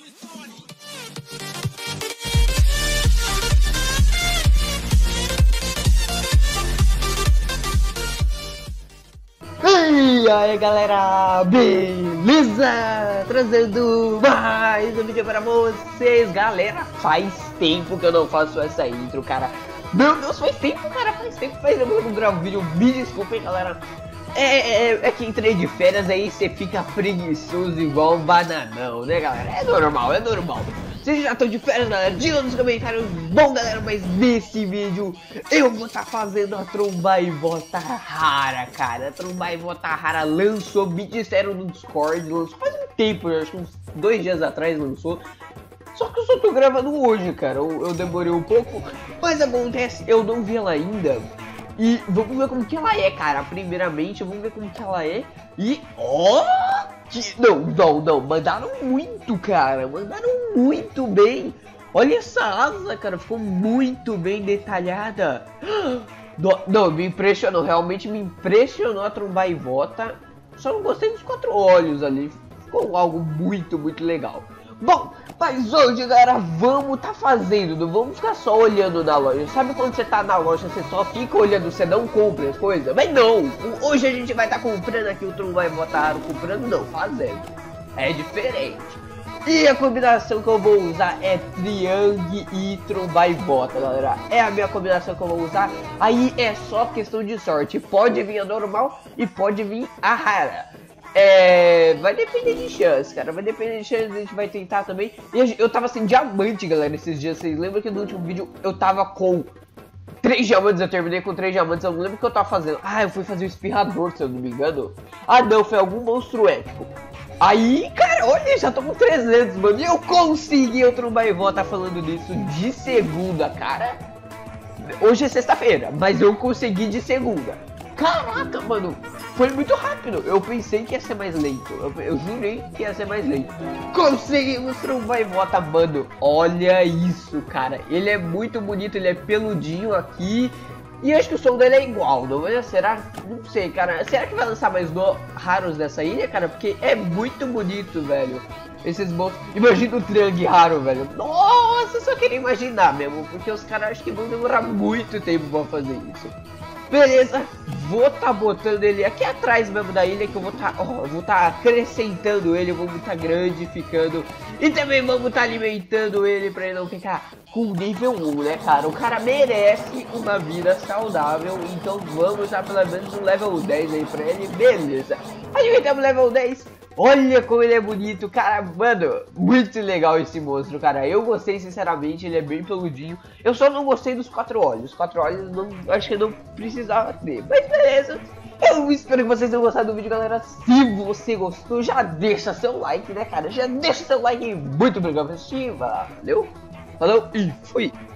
E aí galera, beleza? Trazendo mais um vídeo para vocês. Galera, faz tempo que eu não faço essa intro, cara. Meu Deus, faz tempo, cara, faz tempo que eu não gravo vídeo. Me desculpem, galera. É que entrei de férias, aí você fica preguiçoso igual um bananão, né, galera? É normal, é normal. Vocês já estão de férias, galera? Diga nos comentários. Bom, galera, mas nesse vídeo eu vou estar fazendo a Tromba e Bota rara, cara. A Tromba e Bota rara lançou, me disseram no Discord, lançou faz um tempo, acho que uns 2 dias atrás lançou. Só que eu só tô gravando hoje, cara. Eu demorei um pouco, mas acontece, eu não vi ela ainda. E vamos ver como que ela é, cara. Primeiramente, vamos ver como que ela é. E, ó... Não, mandaram muito, cara, mandaram muito bem. Olha essa asa, cara, ficou muito bem detalhada. Não, me impressionou, realmente me impressionou a Tromba e Bota. Só não gostei dos 4 olhos ali, ficou algo muito legal. Bom, mas hoje, galera, vamos tá fazendo, não vamos ficar só olhando na loja. Sabe quando você tá na loja, você só fica olhando, você não compra as coisas? Mas não, hoje a gente vai estar comprando aqui o Tromba e Bota, comprando não, fazendo. É diferente. E a combinação que eu vou usar é Triang e Tromba e Bota, galera. É a minha combinação que eu vou usar. Aí é só questão de sorte, pode vir a normal e pode vir a rara. Vai depender de chance, cara, vai depender de chance, a gente vai tentar também. E eu tava sem diamante, galera, esses dias. Vocês lembram que no último vídeo eu tava com 3 diamantes, eu terminei com 3 diamantes, eu não lembro o que eu tava fazendo. Ah, eu fui fazer o espirrador, se eu não me engano. Ah não, foi algum monstro épico. Aí, cara, olha, já tô com 300, mano, e eu consegui o Tromba e Bota falando nisso de segunda, cara. Hoje é sexta-feira, mas eu consegui de segunda. Caraca, mano, foi muito rápido. Eu pensei que ia ser mais lento. Eu jurei que ia ser mais lento. Conseguimos Tromba e Bota, mano. Olha isso, cara. Ele é muito bonito, ele é peludinho aqui. E acho que o som dele é igual, não é? Será? Não sei, cara. Será que vai lançar mais raros dessa ilha, cara? Porque é muito bonito, velho. Esses monstros. Imagina o Triang raro, velho. Nossa, eu só queria imaginar mesmo. Porque os caras acho que vão demorar muito tempo pra fazer isso. Beleza, vou tá botando ele aqui atrás mesmo da ilha, que eu vou tá acrescentando ele, vamos tá grandificando. E também vamos tá alimentando ele pra ele não ficar com nível 1, né, cara? O cara merece uma vida saudável, então vamos dar pelo menos um level 10 aí pra ele, beleza. Alimentamos level 10. Olha como ele é bonito, cara, mano, muito legal esse monstro, cara. Eu gostei, sinceramente, ele é bem peludinho. Eu só não gostei dos 4 olhos. 4 olhos, não, acho que não precisava ter, mas beleza. Eu espero que vocês tenham gostado do vídeo, galera. Se você gostou, já deixa seu like, né, cara? Já deixa seu like. Muito obrigado por assistir, valeu, falou e fui.